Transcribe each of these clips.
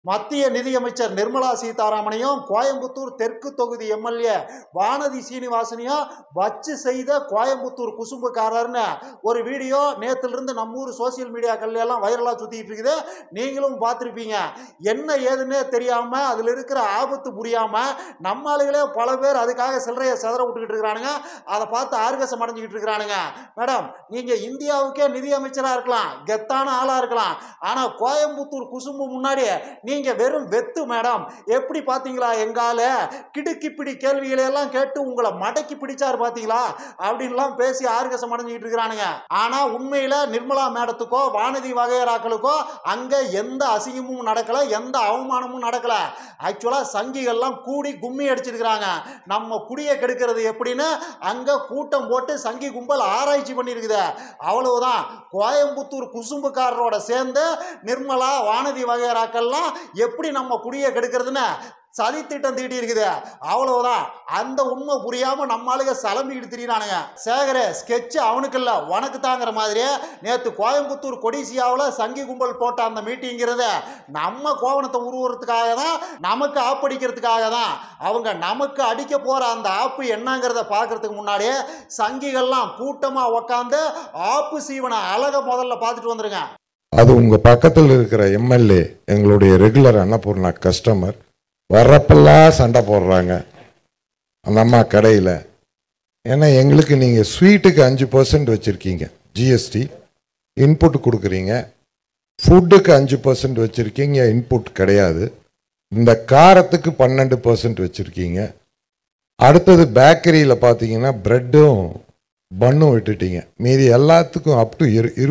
மத்திய நிதியமைச்சர் நிர்மலா சீதாராமனையும் கோயம்புத்தூர் தெற்கு தொகுதி எம்எல்ஏ வானதி சீனிவாசனையும் வச்சு செய்த கோயம்புத்தூர் குசும்புக்காரர்னு ஒரு வீடியோ நேற்றிலிருந்து நம்ம ஊர் சோசியல் மீடியாக்கள்ல எல்லாம் வைரலாக சுற்றிட்டு இருக்குது. நீங்களும் பார்த்துருப்பீங்க. என்ன ஏதுன்னே தெரியாமல் அதில் இருக்கிற ஆபத்து புரியாமல் நம்ம ஆளுகளே பல பேர் அதுக்காக சில்லறையை செதற விட்டுக்கிட்டு இருக்கிறானுங்க. அதை பார்த்து ஆர்கசம் அடைஞ்சிக்கிட்டு இருக்கிறானுங்க. மேடம், நீங்கள் இந்தியாவுக்கே நிதி அமைச்சராக இருக்கலாம், கெத்தான ஆளாக இருக்கலாம், ஆனால் கோயம்புத்தூர் குசும்பு முன்னாடி நீங்க வெறும் வெத்து மேடம். எப்படி பாத்தீங்களா எங்கால கிடுக்கிப்பிடி கேள்விகளை எல்லாம் கேட்டு உங்களை மடக்கி பிடிச்சாரு பாத்தீங்களா அப்படின்லாம் பேசி ஆர்கசம் அடைஞ்சிட்டு இருக்கிறானுங்க. ஆனா உண்மையில நிர்மலா மேடத்துக்கோ வானதி வகையராக்களுக்கோ அங்க எந்த அசிங்கமும் நடக்கல, எந்த அவமானமும் நடக்கல. ஆக்சுவலா சங்கிகள்லாம் கூடி கும்மி அடிச்சிருக்கிறாங்க. நம்ம குடியை கெடுக்கிறது எப்படின்னு அங்க கூட்டம் போட்டு சங்கி கும்பல் ஆராய்ச்சி பண்ணிருக்குது. அவ்வளவுதான். கோயம்புத்தூர் குசும்புக்காரரோட சேர்ந்து நிர்மலா வானதி வகையராக்கள்லாம் எப்படி நம்ம குடியை கெடுக்கிறதுன்னு சதி திட்டம் தீட்டி இருக்குது. அவ்வளவுதான். அந்த உண்மை புரியாம நம்ம ஆளுங்க சலம்பிக்கிட்டு திரியிறானுங்க. சேகரே, ஸ்கெட்ச் அவனுக்கு இல்ல உனக்கு தாங்கிற மாதிரி நேற்று கோயம்புத்தூர் கொடிசியாவில் சங்கி கும்பல் போட்ட அந்த மீட்டிங்கிறது நம்ம கோவணத்தை உருவுறதுக்காக தான், நமக்கு ஆப்படிக்கிறதுக்காக தான். அவங்க நமக்கு அடிக்க போற அந்த ஆப்பு என்னங்கிறத பார்க்கறதுக்கு முன்னாடியே சங்கிகள்லாம் கூட்டமா உக்காந்து ஆப்பு சீவனை அழக முதல்ல பார்த்துட்டு வந்துருங்க. அது உங்கள் பக்கத்தில் இருக்கிற எம்எல்ஏ, எங்களுடைய ரெகுலர் அன்னபூர்ணா கஸ்டமர், வர்றப்பெல்லாம் சண்டை போடுறாங்க அந்த அம்மா கடையில். ஏன்னா எங்களுக்கு நீங்கள் ஸ்வீட்டுக்கு 5% வச்சுருக்கீங்க ஜிஎஸ்டி, இன்புட் கொடுக்குறீங்க. ஃபுட்டுக்கு 5% வச்சுருக்கீங்க, இன்புட் கிடையாது. இந்த காரத்துக்கு 12% வச்சுருக்கீங்க. அடுத்தது பேக்கரியில் பார்த்தீங்கன்னா ப்ரெட்டும் பன்னும் விட்டுட்டீங்க. மீதி எல்லாத்துக்கும் அப் டு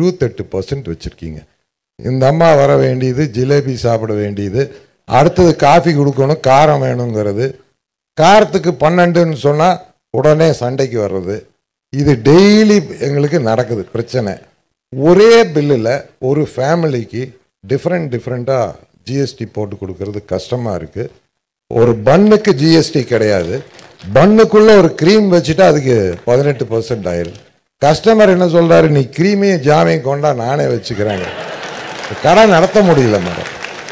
28% வச்சுருக்கீங்க. இந்த அம்மா வர வேண்டியது ஜிலேபி சாப்பிட வேண்டியது, அடுத்தது காஃபி கொடுக்கணும், காரம் வேணுங்கிறது. காரத்துக்கு 12ன்னு சொன்னால் உடனே சண்டைக்கு வர்றது. இது டெய்லி எங்களுக்கு நடக்குது பிரச்சனை. ஒரே பில்லில் ஒரு ஃபேமிலிக்கு டிஃப்ரெண்ட்டாக ஜிஎஸ்டி போட்டு கொடுக்கறது கஷ்டமாக இருக்குது. ஒரு பன்னுக்கு ஜிஎஸ்டி கிடையாது, பன்னுக்குள்ளே ஒரு க்ரீம் வச்சுட்டா அதுக்கு 18% ஆயிடுது. கஸ்டமர் என்ன சொல்கிறாரு, நீ க்ரீமையும் ஜாமையும் கொண்டா நானே வச்சுக்கிறேங்க. கடை நடத்த முடியல மேடம்.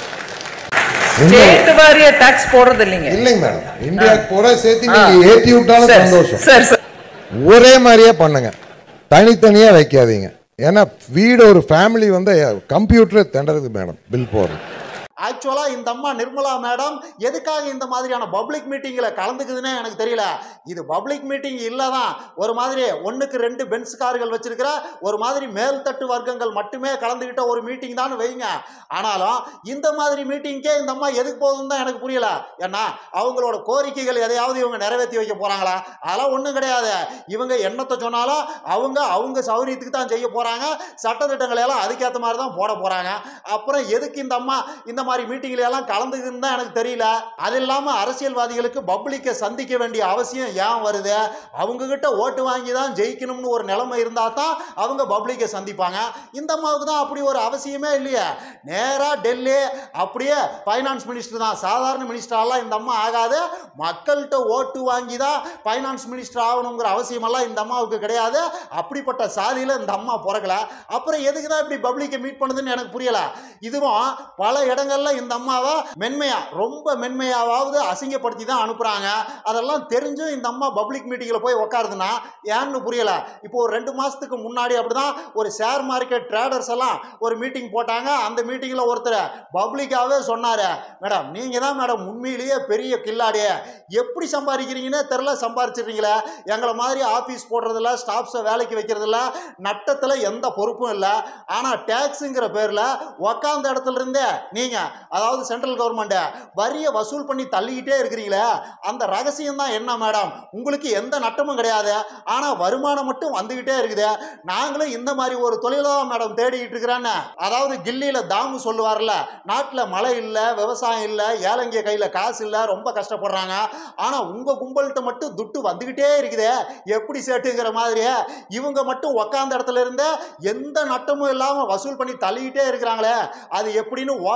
டாக்ஸ் போடுறது இல்லைங்க மேடம். இந்தியாவுக்கு போற சேர்த்து நீங்க ஏற்றி விட்டாலும் சந்தோஷம். ஒரே மாதிரியே பண்ணுங்க, தனித்தனியா வைக்காதீங்க. ஏன்னா வீடு ஒரு ஃபேமிலி வந்து கம்ப்யூட்டரை திணறது மேடம் பில் போடுறது. ஆக்சுவலாக இந்த அம்மா நிர்மலா மேடம் எதுக்காக இந்த மாதிரியான பப்ளிக் மீட்டிங்கில் கலந்துக்குதுன்னே எனக்கு தெரியல. இது பப்ளிக் மீட்டிங் இல்லை தான். ஒரு மாதிரி 1க்கு 2 பென்ஸ் கார்கள் வச்சிருக்கிற ஒரு மாதிரி மேல்தட்டு வர்க்கங்கள் மட்டுமே கலந்துக்கிட்ட ஒரு மீட்டிங் தான் வைங்க. ஆனாலும் இந்த மாதிரி மீட்டிங்கே இந்த அம்மா எதுக்கு போகுதுன்னு தான் எனக்கு புரியல. ஏன்னா அவங்களோட கோரிக்கைகள் எதையாவது இவங்க நிறைவேற்றி வைக்க போகிறாங்களா? அதெல்லாம் ஒன்றும் கிடையாது. இவங்க என்னத்தை சொன்னாலும் அவங்க சௌரியத்துக்கு தான் செய்ய போகிறாங்க. சட்டத்திட்டங்களை எல்லாம் அதுக்கேற்ற மாதிரி தான் போட போகிறாங்க. அப்புறம் எதுக்கு இந்த அம்மா இந்த மாதிரி மீட்டிங்ல எல்லாம் கலந்துக்குன்னு தான் எனக்கு தெரியல. அது இல்லாம அரசியல்வாதிகளுக்கு பப்ளிக்கை சந்திக்க வேண்டிய அவசியம் ஏன் வருது? அவங்க கிட்ட ஓட்டு வாங்கி தான் ஜெயிக்கணும்னு ஒரு நிலைமை இருந்தா தான் அவங்க பப்ளிக்கை சந்திப்பாங்க. இந்த அம்மாவுக்கு தான் அப்படி ஒரு அவசியமே இல்லையே. நேரா டெல்லி அப்படியே ஃபைனான்ஸ் மினிஸ்டர் தான். சாதாரண மினிஸ்டர்லாம் இந்த அம்மா ஆகாது. மக்கள்கிட்ட ஓட்டு வாங்கி தான் ஃபைனான்ஸ் மினிஸ்டர் ஆகணுங்கிற அவசியமெல்லாம் இந்த அம்மாவுக்கு கிடையாது. அப்படிப்பட்ட சாதியில் இந்த அம்மா பிறக்கல. அப்புறம் எதுக்கு தான் இப்படி பப்ளிக்கை மீட் பண்ணுதுன்னு எனக்கு புரியல. இதுவும் பல இடங்கள் இந்த அம்மாவை ரொம்ப மென்மையாவது அசிங்கப்படுத்தி தான் அனுப்புறாங்க. அதெல்லாம் தெரிஞ்சும் இந்த அம்மா பப்ளிக் மீட்டிங்ல போய் உட்காருதுன்னா ஏன்னு புரியல. இப்போ ஒரு 2 மாசத்துக்கு முன்னாடி அப்படிதான் ஒரு ஷேர் மார்க்கெட் ட்ரேடர்ஸ் எல்லாம் ஒரு மீட்டிங் போட்டாங்க. அந்த மீட்டிங்ல ஒருத்தர் பப்ளிக்காவே சொன்னாரு, மேடம் நீங்க தான் மேடம் உண்மையிலேயே பெரிய கில்லாடியே, எப்படி சம்பாதிக்கிறீங்கன்னே தெரியல, சம்பாதிச்சிருக்கீங்களே. எங்களை மாதிரி ஆபீஸ் போடுறதில்ல, ஸ்டாஃப்ஸை வேலைக்கு வைக்கிறதில்ல, நட்டத்துல எந்த பொறுப்பும் இல்லை. ஆனா டேக்ஸுங்கிற பேர்ல உக்காந்த இடத்துல இருந்தே நீங்க, அதாவது சென்ட்ரல் கவர்மெண்ட் வரியை வசூல் பண்ணி தள்ளிக்கிட்டே இருக்கிறீங்களே, அந்த ரகசியம் தான் என்ன மேடம்? உங்களுக்கு எந்த நட்டமும் கிடையாது, ஆனா வருமானம் மட்டும் வந்துகிட்டே இருக்குது. நாங்களும் இந்த மாதிரி ஒரு தொழிலா மேடம் தேடிக்கிட்டு இருக்கிறேன்னு. அதாவது கில்லியில தாமு சொல்லுவார்ல, நாட்டுல மழை இல்ல, விவசாயம் இல்ல, ஏழைங்க கையில காசு இல்ல, ரொம்ப கஷ்டப்படுறாங்க. ஆனா உங்க கும்பல்கிட்ட மட்டும் துட்டு வந்துகிட்டே இருக்குது, எப்படி சேட்டுங்கிற மாதிரி இவங்க மட்டும் உக்காந்த இடத்துல இருந்து எந்த நட்டமும் இல்லாம வசூல் பண்ணி தள்ளிக்கிட்டே இருக்கிறாங்களே, அது எப்படின்னு ஓப்பனாவே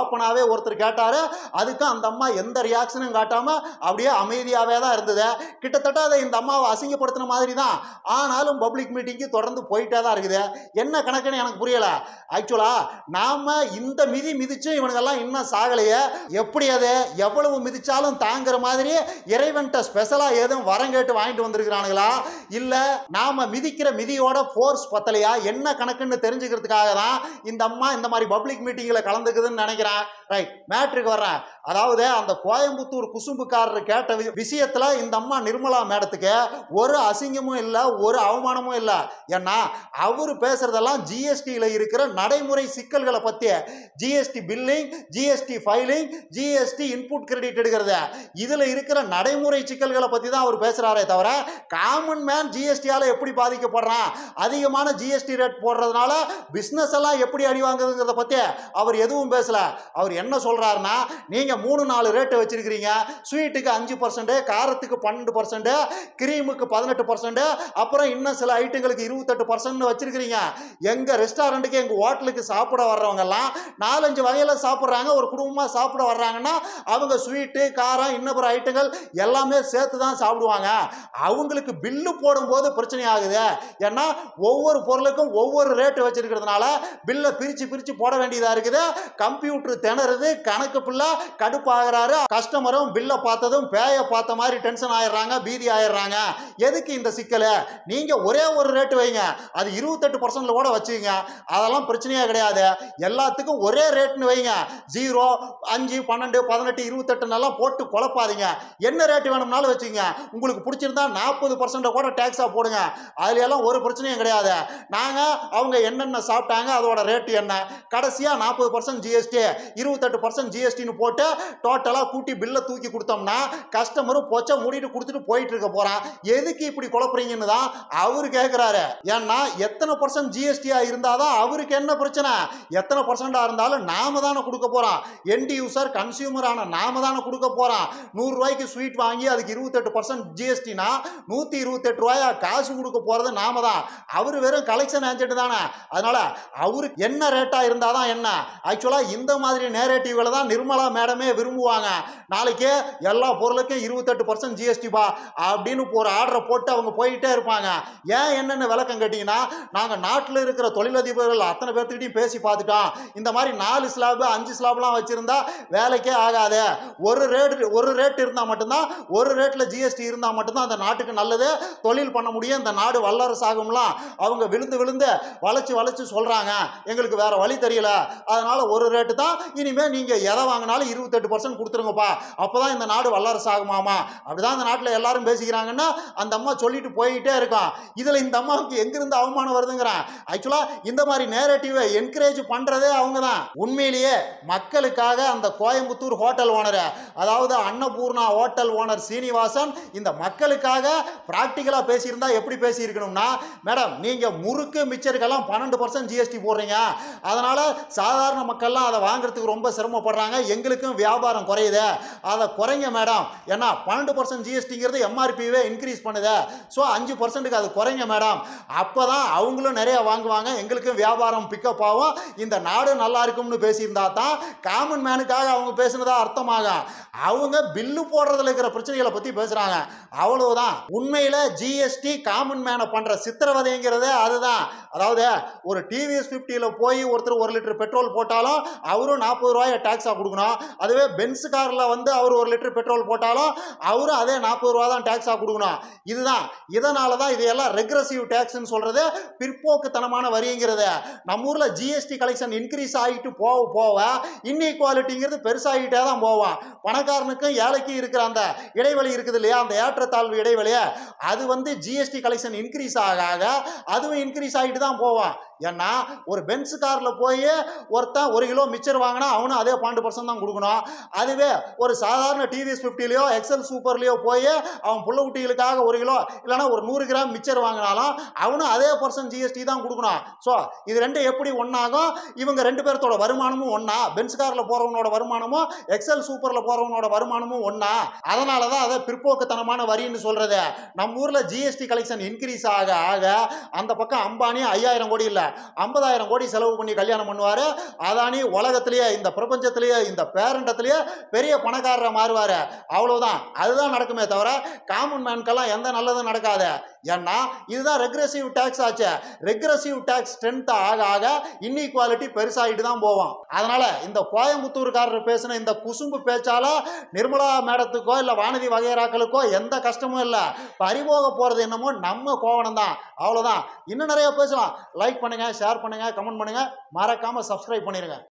ஒருத்தர் கேட்டாரு. அதுக்கு அந்த அம்மா எந்த ரியாக்ஷனும் காட்டாம அப்படியே அமைதியாவே தான் இருந்தது. கிட்டத்தட்ட அதை இந்த அம்மாவை அசிங்கப்படுத்தின மாதிரி தான். ஆனாலும் பப்ளிக் மீட்டிங்க்கு தொடர்ந்து போயிட்டே தான் இருக்குது. என்ன கணக்குன்னு எனக்கு புரியல. ஆக்சுவலா நாம இந்த மிதி மிதிச்சும் இவனுங்கெல்லாம் இன்னும் சாகலையே. எப்படி அது எவ்வளவு மிதிச்சாலும் தாங்குற மாதிரி இறைவன்ட்ட ஸ்பெஷலா எதுவும் வரம் கேட்டு வாங்கிட்டு வந்திருக்கிறானுங்களா, இல்ல நாம மிதிக்கிற மிதியோட ஃபோர்ஸ் பத்தலையா, என்ன கணக்குன்னு தெரிஞ்சுக்கிறதுக்காக தான் இந்த அம்மா இந்த மாதிரி பப்ளிக் மீட்டிங்ல கலந்துக்குதுன்னு நினைக்கிறேன். ரைட், மேட்ருக்கு வர்றேன். அதாவது அந்த கோயம்புத்தூர் குசும்புக்காரர் கேட்ட விஷயத்துல இந்த அம்மா நிர்மலா மேடத்துக்கு ஒரு அசிங்கமும் இல்லை, ஒரு அவமானமும் இல்லை. ஏன்னா அவரு பேசுறதெல்லாம் ஜிஎஸ்டியில் இருக்கிற நடைமுறை சிக்கல்களை பற்றி, GST billing, GST filing, GST input credit எடுக்கிறது, இதில் இருக்கிற நடைமுறை சிக்கல்களை பற்றி தான் அவர் பேசுகிறாரே தவிர காமன் மேன் ஜிஎஸ்டியால் எப்படி பாதிக்கப்படுறான், அதிகமான ஜிஎஸ்டி ரேட் போடுறதுனால பிஸ்னஸ் எல்லாம் எப்படி அடி வாங்குறதுங்கிறத பற்றி அவர் எதுவும் பேசல. அவர் என்ன சொல்கிறாருன்னா, நீங்கள் 3-4 ரேட்டு வச்சிருக்கிறீங்க. ஸ்வீட்டுக்கு 5%, காரத்துக்கு 12%, கிரீமுக்கு 18%, அப்புறம் இன்னும் சில ஐட்டங்களுக்கு 28% வச்சிருக்கிறீங்க. எங்கள் ரெஸ்டாரண்ட்டுக்கு எங்கள் ஹோட்டலுக்கு சாப்பிட வர்றவங்க எல்லாம் 4-5 வகையில் சாப்பிட்றாங்க. ஒரு குடும்பமாக சாப்பிட வர்றாங்கன்னா அவங்க ஸ்வீட்டு, காரம், இன்னும் ஐட்டங்கள் எல்லாமே சேர்த்து தான் சாப்பிடுவாங்க. அவங்களுக்கு பில்லு போடும்போது பிரச்சனை ஆகுது. ஏன்னா ஒவ்வொரு பொருளுக்கும் ஒவ்வொரு ரேட்டு வச்சிருக்கிறதுனால பில்லை பிரித்து பிரித்து போட வேண்டியதாக இருக்குது. கம்ப்யூட்டர் திணறுது, கணக்கு பிள்ளை கடுப்பாகிறாரு. கஸ்டமரும் பில்லை பார்த்ததும் பேயை பார்த்த மாதிரி டென்ஷன் ஆயிடுறாங்க, பீதி ஆயிடுறாங்க. எதுக்கு இந்த சிக்கல்? நீங்கள் ஒரே ஒரு ரேட்டு வைங்க, அது 28% கூட வச்சுக்கோங்க, அதெல்லாம் பிரச்சனையே கிடையாது. எல்லாத்துக்கும் ஒரே ரேட்னு வைங்க. 0, 5, 12, 18, 28 போட்டு குழப்பாதீங்க. என்ன ரேட்டு வேணும்னாலும் வச்சுக்கோங்க. உங்களுக்கு பிடிச்சிருந்தா 40% கூட டேக்ஸாக போடுங்க, அதுல எல்லாம் ஒரு பிரச்சனையும் கிடையாது. நாங்கள் அவங்க என்னென்ன சாப்பிட்டாங்க, அதோட ரேட்டு என்ன, கடைசியாக 40% ஜிஎஸ்டி, 28% ஜிஎஸ்டின்னு போட்டு டோட்டலாக கூட்டி பில்லை தூக்கி கொடுத்தோம்னா கஸ்டமரும் பொச்சை மூடிட்டு கொடுத்துட்டு போயிட்டு இருக்க போகிறான். எதுக்கு இப்படி குழப்பறீங்கன்னு தான் அவரு கேட்குறாரு. ஏன்னா எத்தனை % ஜிஎஸ்டியா இருந்தாதான் அவருக்கு என்ன பிரச்சனை? எத்தனை % இருந்தாலும் நாம தானே கொடுக்க போறோம். எண்ட் யூசர் கன்சியூமரான நாம தானே கொடுக்க போறோம். 100 ரூபாய்க்கு ஸ்வீட் வாங்கி அதுக்கு 28% ஜிஎஸ்டினா 128 ரூபாயா காசு கொடுக்க போறது நாம தான். அவரு வெறும் கலெக்ஷன் ஏஜென்ட் தானே. அதனால அவருக்கு என்ன ரேட்டா இருந்தாதான் என்ன. ஆக்சுவலா இந்த மாதிரி நேரேட்டிவ்களை தான் நிர்மலா மேடமே விரும்புவாங்க. நாளைக்கு எல்லா பொருளுக்கும் 28% ஜிஎஸ்டி பா அப்படின்னு ஒரு ஆர்டரை போட்டு அவங்க போயிட்டே இருப்பாங்க. ஏன் என்னென்ன விளக்கம் கேட்டீங்கன்னா, நாங்கள் நாட்டில் இருக்கிற தொழிலதிபர்கள் அத்தனை பேர்த்துக்கிட்டையும் பேசி பார்த்துட்டோம். இந்த மாதிரி 4 ஸ்லாப் 5 ஸ்லாப்லாம் வச்சிருந்தா வேலைக்கே ஆகாது. ஒரு ரேட் இருந்தால் மட்டும்தான், ஒரு ரேட்டில் ஜிஎஸ்டி இருந்தால் மட்டும்தான் அந்த நாட்டுக்கு நல்லது, தொழில் பண்ண முடியும், இந்த நாடு வல்லரசு ஆகும்லாம் அவங்க விழுந்து விழுந்து வளைச்சு சொல்கிறாங்க. எங்களுக்கு வேற வழி தெரியல, அதனால ஒரு ரேட்டு தான், இனிமேல் நீங்கள் எதை வாங்கினாலும் 28% கொடுத்துருங்கப்பா, அப்போதான் இந்த நாடு வல்லரசு ஆகுமாமா. அப்படிதான் இந்த நாட்டில் எல்லாரும் பேசிக்கிறாங்கன்னா அந்த அம்மா சொல்லிட்டு போயிட்டே இருக்கான். இதில் இந்த அம்மாவுக்கு எங்கிருந்து அவமானம் வருதுங்கிறான். ஆக்சுவலாக இந்த மாதிரி நேரேட்டிவை என்கரேஜ் பண்ணுறதே அவங்க தான். உண்மையிலேயே மக்களுக்காக அந்த கோயம்புத்தூர் ஹோட்டல் ஓனர், அதாவது அன்னபூர்ணா ஹோட்டல் ஓனர் சீனிவாசன் இந்த மக்களுக்காக ப்ராக்டிக்கலாக பேசியிருந்தா எப்படி பேசியிருக்கணும்னா, மேடம் நீங்கள் முறுக்கு மிச்சருக்கெல்லாம் 12% ஜிஎஸ்டி போடுறீங்க, அதனால சாதாரண மக்கள்லாம் அதை வாங்குறதுக்கு ரொம்ப சிரமப்படுறாங்க, எங்களுக்கும் வியாபாரம் குறையுது, அதை குறைங்க மேடம். ஏன்னா 12% ஜிஎஸ்டிங்கிறது எம்ஆர்பிவே இன்க்ரீஸ் பண்ணுது, ஸோ 5%க்கு அது குறைங்க மேடம், அப்போ தான் அவங்களும் நிறைய வாங்குவாங்க, எங்களுக்கும் வியாபாரம் பிக்கப் ஆகும், இந்த நாடு நல்லா இருக்கும்னு பேசியிருந்தா தான் காமன் மேனுக்காக அவங்க பேசுனதா அர்த்தமாகும். அவங்க பில்லு போடுறதுல இருக்கிற பிரச்சனைகளை பற்றி பேசுகிறாங்க, அவ்வளவுதான். உண்மையில் ஜிஎஸ்டி காமன் மேனை பண்ணுற சித்திரவதைங்கிறதே அதுதான். அதாவது ஒரு டிவிஎஸ் 50ல் போய் ஒருத்தர் 1 லிட்டர் பெட்ரோல் போட்டாலும் அவரும் 40 ரூபாயை டேக்ஸாக கொடுக்கணும். அதுவே பென்ஸ் காரில் வந்து அவர் 1 லிட்டர் பெட்ரோல் போட்டாலும் அவரும் அதே 40 ரூபா தான் டேக்ஸாக கொடுக்கணும். இதுதான், இதனால தான் இதையெல்லாம் ரெக்ரெசிவ் டேக்ஸ்ன்னு சொல்கிறது, பிற்போக்குத்தனமான வரிங்கிறது. நம்ம ஊரில் ஜிஎஸ்டி கலெக்ஷன் இன்க்ரீஸ் ஆகிட்டு போக இன்இக்வாலிட்டிங்கிறது பெருசாகிட்டே தான் போவான். பணக்காரனுக்கும் ஏழைக்கும் இருக்கிற அந்த இடைவெளி இருக்குது இல்லையா, அந்த ஏற்றத்தாழ்வு இடைவெளியை, அது வந்து ஜிஎஸ்டி கலெக்ஷன் இன்க்ரீஸ் ஆக அதுவும் இன்க்ரீஸ் ஆகிட்டு தான் போவான். ஏன்னா ஒரு பென்ஸ் காரில் போய் ஒருத்தன் 1 கிலோ மிச்சர் வாங்கினா அவனும் அதே 12% தான் கொடுக்கணும். அதுவே ஒரு சாதாரண டிவிஎஸ் 50லையோ எக்ஸல் சூப்பர்லையோ போய் அவன் புள்ள குட்டிகளுக்காக 1 கிலோ இல்லைனா ஒரு 100 கிராம் மிச்சர் வாங்கினாலும் அவனும் அதே % ஜிஎஸ்டி தான் கொடுக்கணும். ஸோ இது ரெண்டும் எப்படி ஒன்றாகும்? இவங்க 2 பேர்த்தோட வருமானமும் ஒன்றா, பென்ஸ் காரில் போகிறவனோட வருமானமும் எக்ஸல் சூப்பரில் போகிறவனோட வருமானமும் ஒன்றா. அதனால தான் அதை பிற்போக்குத்தனமான வரின்னு சொல்கிறது. நம்ம ஊரில் ஜிஎஸ்டி கலெக்ஷன் இன்க்ரீஸ் ஆக அந்த பக்கம் அம்பானி 5000 கோடி இல்லை 50,000 கோடி செலவு பண்ணி கல்யாணம் பண்ணுவார். அதானி உலகத்திலேயே இந்த பிரபஞ்சத்திலேயே இந்த பேரண்டத்திலேயே பெரிய பணக்காரரை மாறுவார். அவ்வளவுதான். அதுதான் நடக்குமே தவிர காமன் மேனுக்கெல்லாம் எந்த நல்லதும் நடக்காது. ஏன்னா இதுதான் ரெக்ரெசிவ் டேக்ஸ் ஆச்சு. ரெக்ரெசிவ் டேக்ஸ் ஸ்ட்ரென்த் ஆக ஆக இன்இக்வாலிட்டி பெருசாகிட்டு தான் போவோம். அதனால இந்த கோயம்புத்தூர்காரர் பேசின இந்த குசும்பு பேச்சால நிர்மலா மேடத்துக்கோ இல்லை வானதி வகையராக்களுக்கோ எந்த கஷ்டமும் இல்லை. பறிபோக போகிறது என்னமோ நம்ம கோவணம் தான். அவ்வளோதான். இன்னும் நிறைய பேசலாம். லைக் பண்ணுங்க, ஷேர் பண்ணுங்க, கமெண்ட் பண்ணுங்க, மறக்காம சப்ஸ்கிரைப் பண்ணிருங்க.